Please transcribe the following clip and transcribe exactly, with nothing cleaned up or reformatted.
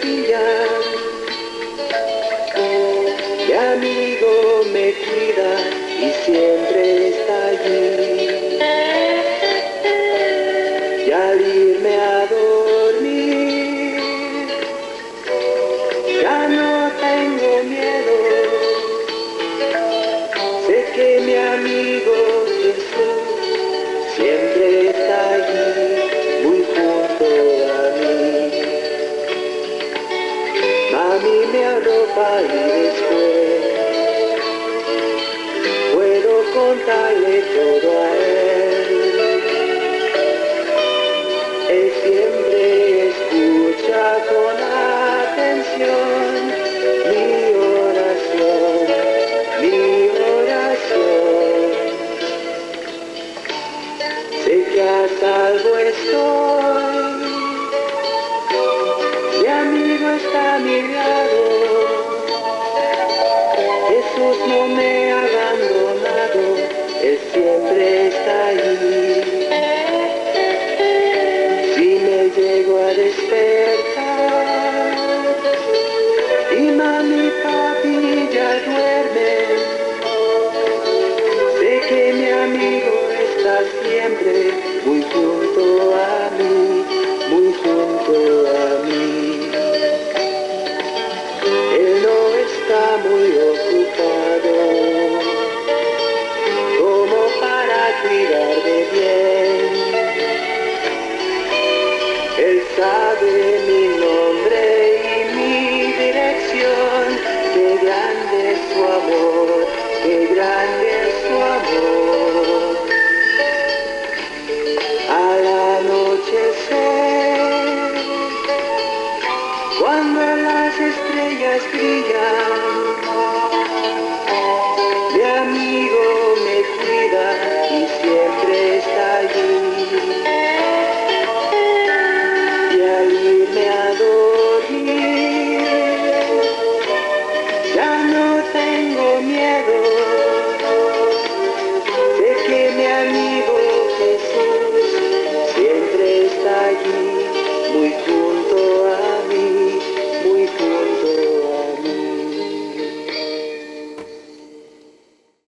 brillan. Mi amigo me cuida y siempre está allí. Y al irme a dormir, ya no tengo miedo. Sé que mi amigo Jesús siempre está allí, muy junto a mí. Mami me arropa y después puedo contarle todo a él. Él siempre escucha con atención mi oración, mi oración. Sé que a salvo estoy, mi amigo está a mi lado. Jesús no me ha abandonado, Él siempre está allí. Si me llego a despertar y mami y papi ya duermen, sé que mi amigo está siempre muy junto a mí, muy junto a mí. Él no está muy ocupado como para cuidar de bien. Él sabe mi nombre y mi dirección. Qué grande es su amor, qué grande es su amor. Al anochecer, cuando las estrellas brillan,